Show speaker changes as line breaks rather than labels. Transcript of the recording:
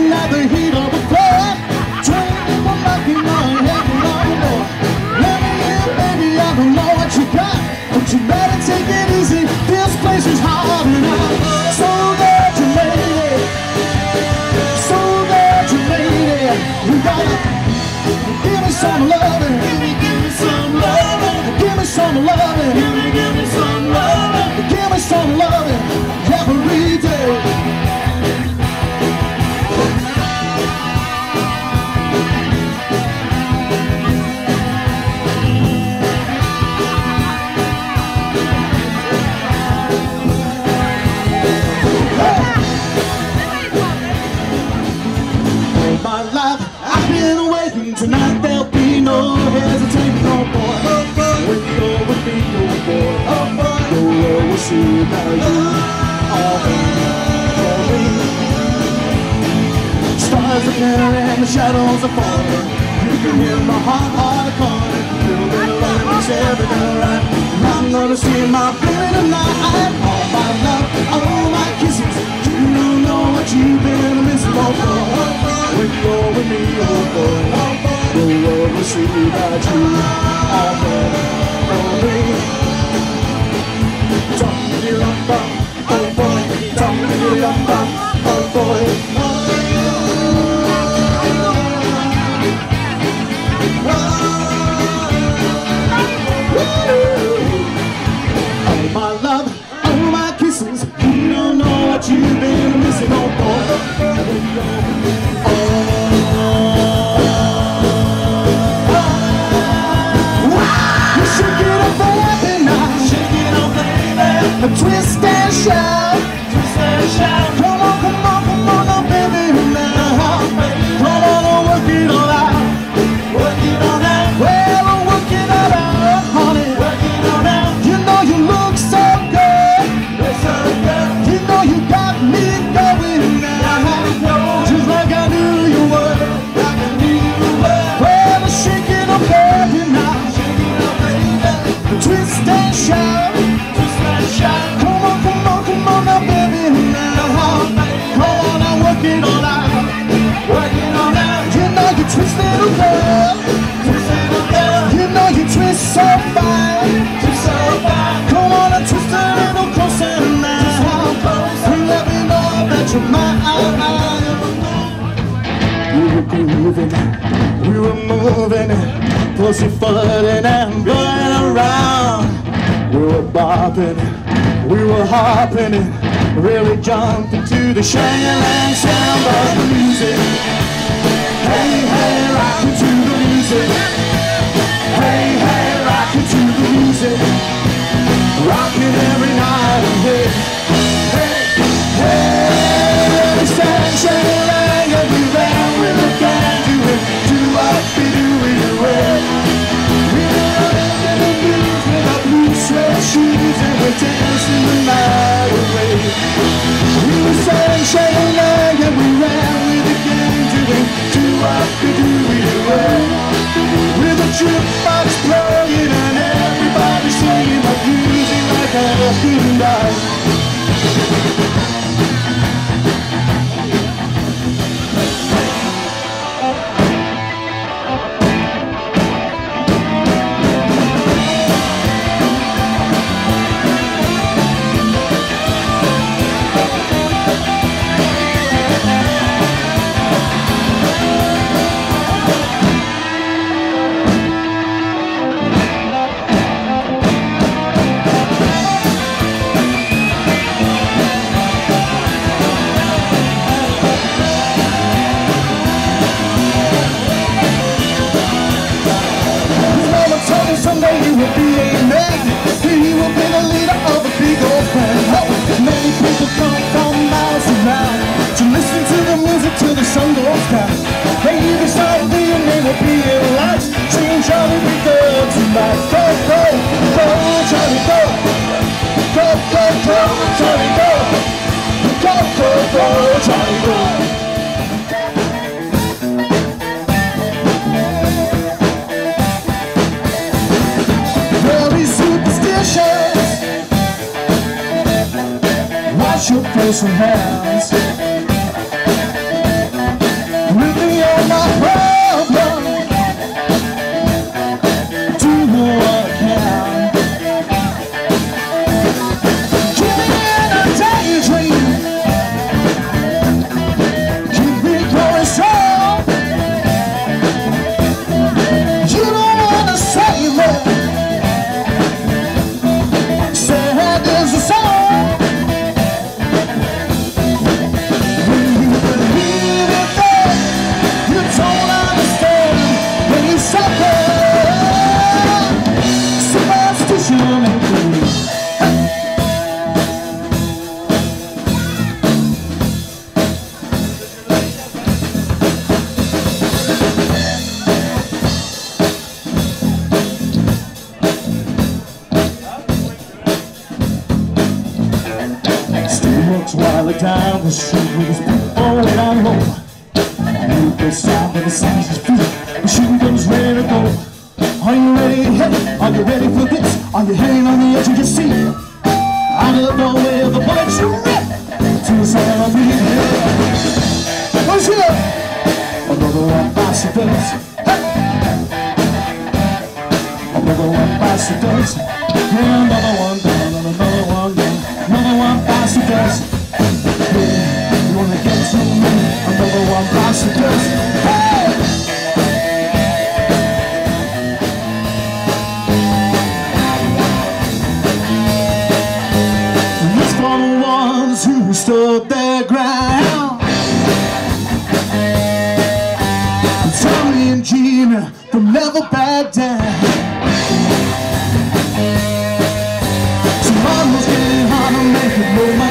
like the heat of a flame. Turning one knocking on heaven on the door. Let me in, baby, I don't know what you got, but you better take it easy. This place is hard and I'm so glad you made it. So glad you made it. You gotta give me some loving. Give me some loving. Give me some loving. Give me some loving. Give me some loving every day. My life, I've been waiting. Tonight there'll be no hesitating no more. When you're with me, oh boy, the world will see now you are for me. Stars are clearing and the shadows are falling. You can hear my heart calling. Feel the love is everything right. I'm gonna see my baby tonight. All my love, all my kisses. You don't know what you've been missing, oh boy. When you're with me, oh boy, the world will see that you are there for me. Dum-de-dum-bum, oh boy, dum-de-dum-bum, oh boy. Oh my love, oh my kisses, you don't know what you've been missing, oh boy. Twist and shout, twist and shout. Come on, come on, come on, now, baby, now. Come on, work it all out, work it all out. Well, work it all out, honey, work it all out. You know you look so good, you know you got me going now, just like I knew you would, like I knew you would. Well, shake it up, baby, now, shake it up, baby. Twist and shout. Come on, come on, come on now, baby, now. Come on and work it all out, work it all out. You know you twist it, oh girl, twist it, oh girl. You know you twist so fine, twist so fine. Come on and twist a little closer now, and let me know that you're mine. We were grooving, we were moving, pussyfooting and going around. We were bopping, we were hopping and really jumping to the shang-a-lang sound of the music. Hey, hey, rockin' to the music. Hey, hey, rockin' to the music. Rockin' every night and day. Hey, hey, we sang shang-a-lang and we ran with the gang doing do-wop-be-doo-wee-doo-way. We were running in the blues with our blue suede shoes and we're dancing the night away. We were saying shang-a-lang and we ran with the gang doing do-wop-be-doo-wee-doo-way. With a jukebox playing and everybody singing the music like a good night. Someday he will be a man. He will be the leader of a big old band. Oh, many people come from miles around to listen to the music till the sun goes down. Baby, someday your name will be in lights. Sing Charlie, be good tonight. Go, go, go, Charlie, go. Go, go, go, Charlie, go. Go, go, go, Charlie, go. Wash your face and hands. Rolling down the street with his feet all down low. Move the sound of the seas his feet. Machine guns ready to go. Are you ready to hit? Are you ready for this? Are you hanging on the edge of your seat? Out of the way of the bullets you rip to the sound of the head. What's here? Another one bicycles. Another one bicycles. Yeah, another one down and another one down. Another one bicycles. Yeah, you wanna get to me? Another one bicycles. Hey! Who stood their ground. Tommy and Gina, they'll never back down. Tomorrow's getting harder, make it move.